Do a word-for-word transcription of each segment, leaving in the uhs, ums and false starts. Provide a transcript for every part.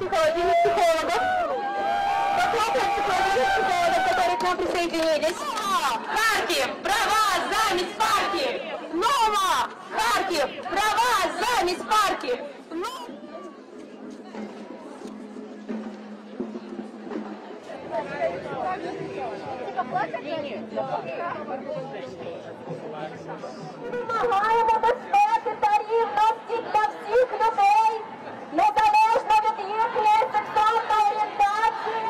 психологических психологов. Похлопаем психологических психологов, которые к нам присоединились. Харьков! Права! Замість Харьков! Нова! Харьков! Права! Замість Харьков! Вимагаємо безпеки та рівності для всіх людей, незалежно від їхньої сексуальної орієнтації.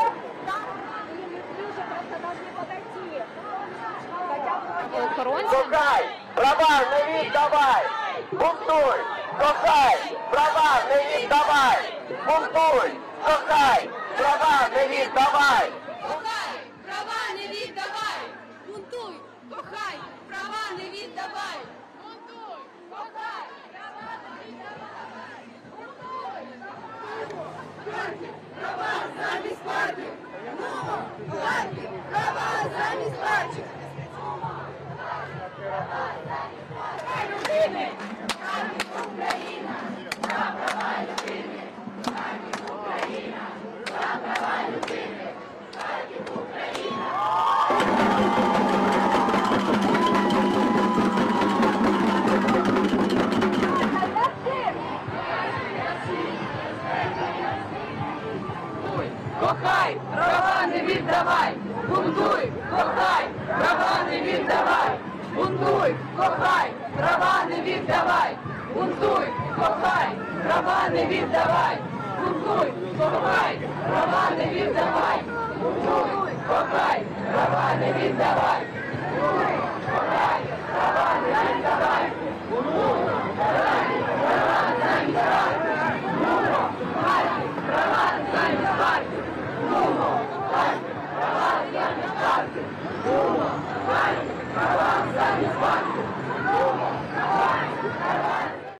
Кохай, права не віддавай, бунтуй, кохай, права не віддавай, бунтуй, кохай, права не віддавай. Кохай, права не віддавай, бунтуй, кохай, права не віддавай, бунтуй, кохай, права не віддавай, бунтуй, Харків, права замість Харків, нова, Харків, права замість Харків. Права людини, Харків, Україна, за права людини, Харків, Україна, за права людини, Харків, Україна. Кохай, права не віддавай, бунтуй, кохай, права не віддавай, бунтуй, кохай, права не віддавай, бунтуй, кохай, права не віддавай, бунтуй, кохай, права не віддавай, бунтуй, кохай, права не віддавай.